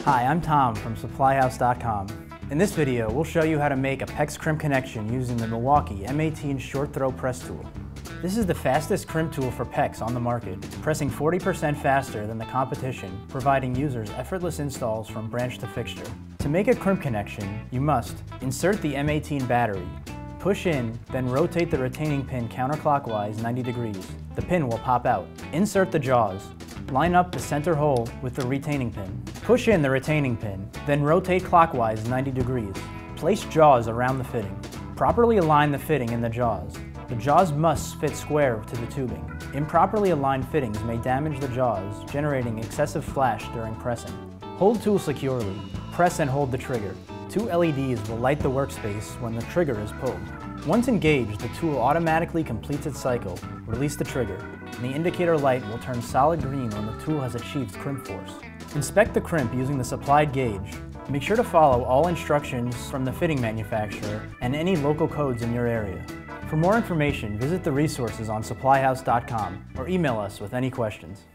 Hi, I'm Tom from SupplyHouse.com. In this video, we'll show you how to make a PEX crimp connection using the Milwaukee M18 short throw press tool. This is the fastest crimp tool for PEX on the market, pressing 40% faster than the competition, providing users effortless installs from branch to fixture. To make a crimp connection, you must insert the M18 battery, push in, then rotate the retaining pin counterclockwise 90 degrees. The pin will pop out. Insert the jaws. Line up the center hole with the retaining pin. Push in the retaining pin, then rotate clockwise 90 degrees. Place jaws around the fitting. Properly align the fitting in the jaws. The jaws must fit square to the tubing. Improperly aligned fittings may damage the jaws, generating excessive flash during pressing. Hold tool securely. Press and hold the trigger. Two LEDs will light the workspace when the trigger is pulled. Once engaged, the tool automatically completes its cycle. Release the trigger, and the indicator light will turn solid green when the tool has achieved crimp force. Inspect the crimp using the supplied gauge. Make sure to follow all instructions from the fitting manufacturer and any local codes in your area. For more information, visit the resources on SupplyHouse.com or email us with any questions.